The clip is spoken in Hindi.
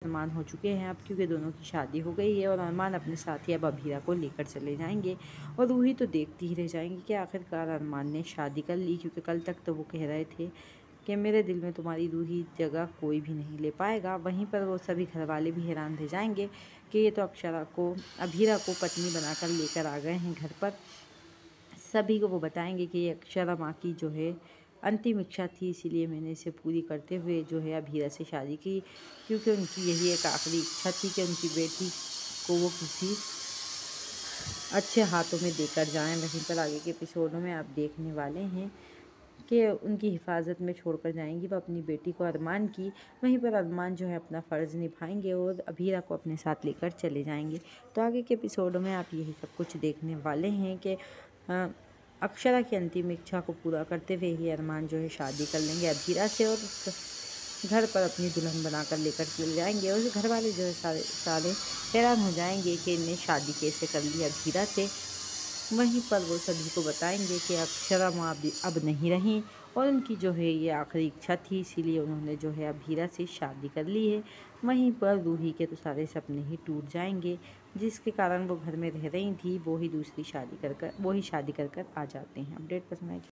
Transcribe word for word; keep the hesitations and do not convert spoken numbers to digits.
अरमान हो चुके हैं अब, क्योंकि दोनों की शादी हो गई है और अरमान अपने साथ ही अब अभीरा को लेकर चले जाएंगे। और रूही तो देखती ही रह जाएंगी कि आखिरकार अरमान ने शादी कर ली, क्योंकि कल तक तो वो कह रहे थे कि मेरे दिल में तुम्हारी रूही जगह कोई भी नहीं ले पाएगा। वहीं पर वो सभी घर वाले भी हैरान रह जाएंगे कि ये तो अक्षरा को अभीरा को पत्नी बनाकर लेकर आ गए हैं घर पर। सभी को वो बताएंगे कि ये अक्षरा माँ की जो है अंतिम इच्छा थी, इसीलिए मैंने इसे पूरी करते हुए जो है अभीरा से शादी की, क्योंकि उनकी यही एक आखिरी इच्छा थी कि उनकी बेटी को वो किसी अच्छे हाथों में देकर जाएं। वहीं पर आगे के एपिसोडों में आप देखने वाले हैं कि उनकी हिफाजत में छोड़कर जाएंगी वो अपनी बेटी को अरमान की। वहीं पर अरमान जो है अपना फ़र्ज़ निभाएंगे और अभीरा को अपने साथ लेकर चले जाएंगे। तो आगे के एपिसोडों में आप यही सब कुछ देखने वाले हैं कि अक्षरा की अंतिम इच्छा को पूरा करते हुए ही अरमान जो है शादी कर लेंगे अभीरा से और घर पर अपनी दुल्हन बनाकर लेकर चले जाएंगे। और घर वाले जो है सारे सारे हैरान हो जाएंगे कि इन्हें शादी कैसे कर ली अभीरा से। वहीं पर वो सभी को बताएंगे कि अक्षरा माँ अब अब नहीं रहीं और उनकी जो है ये आखिरी इच्छा थी, इसीलिए उन्होंने जो है अभीरा से शादी कर ली है। वहीं पर रूही के तो सारे सपने ही टूट जाएंगे, जिसके कारण वो घर में रह रही थी वो ही दूसरी शादी कर कर वो ही शादी कर कर आ जाते हैं। अपडेट पसंद आई